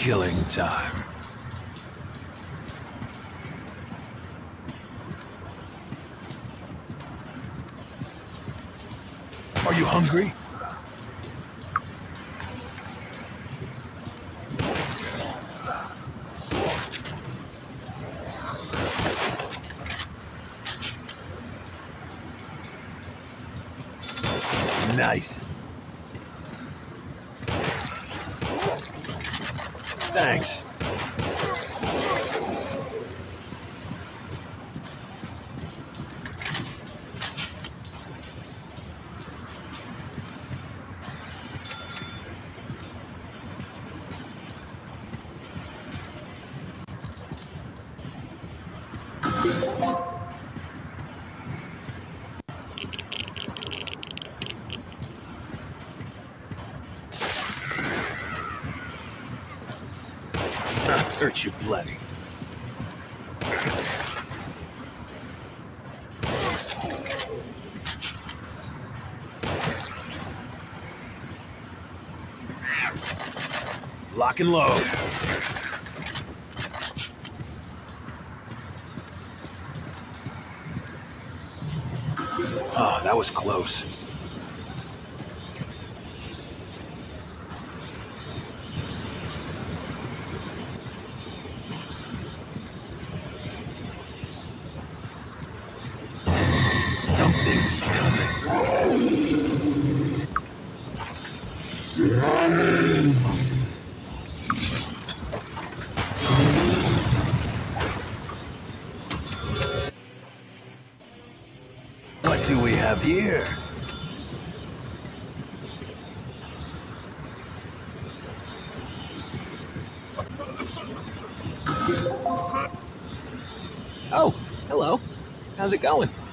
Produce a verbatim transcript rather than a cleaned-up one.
killing time. Are you hungry? Nice. Thanks. Hurt you plenty. Lock and load. Oh, that was close. Something's coming. What do we have here? Oh, hello. How's it going?